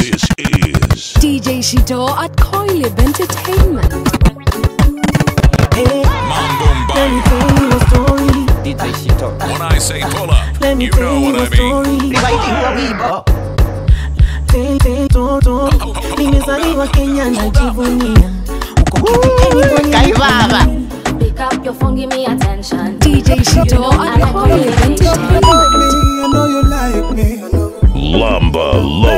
This is DJ Shito at Coilib Entertainment. Hey, let me tell you a story. DJ Shito. when I say pull up, Let me you tell know you what a I mean. story. Nimezaliwa Kenya najivunia. Kaibaba. Pick up your phone, give me attention. DJ Shito at Coilib Entertainment. I know you like me. Lamba